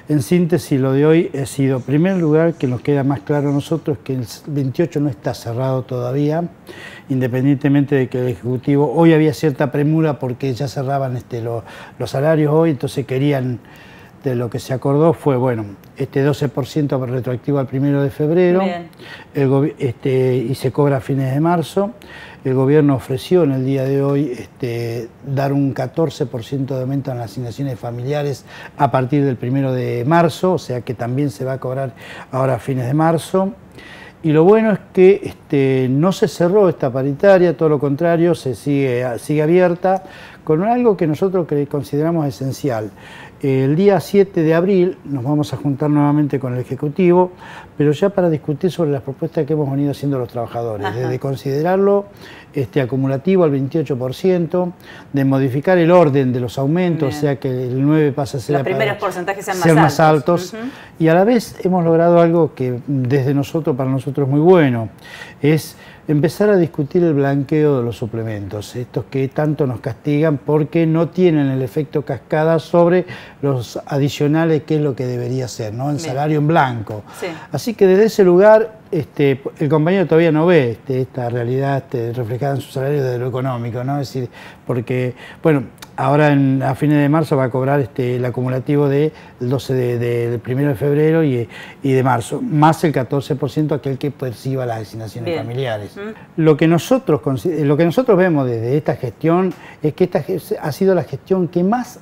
En síntesis, lo de hoy ha sido, en primer lugar, que nos queda más claro a nosotros que el 28 no está cerrado todavía, independientemente de que el Ejecutivo, hoy había cierta premura porque ya cerraban los salarios hoy, entonces querían, de lo que se acordó fue, bueno, 12% retroactivo al 1 de febrero, y se cobra a fines de marzo. El gobierno ofreció en el día de hoy dar un 14% de aumento en las asignaciones familiares a partir del 1 de marzo, o sea que también se va a cobrar ahora a fines de marzo. Y lo bueno es que no se cerró esta paritaria, todo lo contrario, se sigue abierta con algo que nosotros consideramos esencial. El día 7 de abril nos vamos a juntar nuevamente con el Ejecutivo, pero ya para discutir sobre las propuestas que hemos venido haciendo los trabajadores, desde considerarlo acumulativo al 28%, de modificar el orden de los aumentos, o sea que el 9 pasa a ser... Los primeros porcentajes sean más altos. Y a la vez hemos logrado algo que desde nosotros, para nosotros es muy bueno, es empezar a discutir el blanqueo de los suplementos, estos que tanto nos castigan porque no tienen el efecto cascada sobre los adicionales, que es lo que debería ser, ¿no? El salario en blanco. Sí. Así que desde ese lugar el compañero todavía no ve esta realidad reflejada en su salario desde lo económico, ¿no? Es decir, porque, bueno, ahora a fines de marzo va a cobrar el acumulativo del 1 de febrero y de marzo, más el 14% aquel que perciba las asignaciones familiares. Lo que nosotros vemos desde esta gestión es que esta ha sido la gestión que más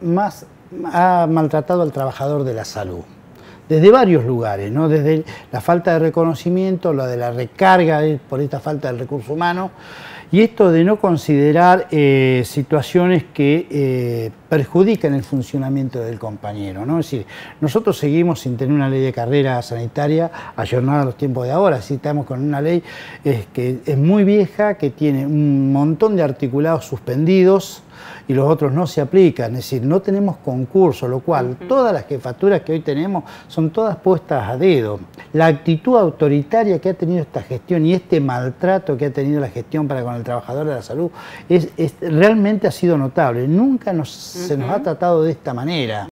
ha maltratado al trabajador de la salud. Desde varios lugares, ¿no? Desde la falta de reconocimiento, la de la recarga por esta falta del recurso humano, y esto de no considerar situaciones que perjudican el funcionamiento del compañero, ¿no? Es decir, nosotros seguimos sin tener una ley de carrera sanitaria ayornada a los tiempos de ahora, así estamos con una ley que es muy vieja, que tiene un montón de articulados suspendidos, y los otros no se aplican, es decir, no tenemos concurso, lo cual todas las jefaturas que hoy tenemos son todas puestas a dedo. La actitud autoritaria que ha tenido esta gestión y este maltrato que ha tenido la gestión para con el trabajador de la salud realmente ha sido notable. Nunca se nos ha tratado de esta manera.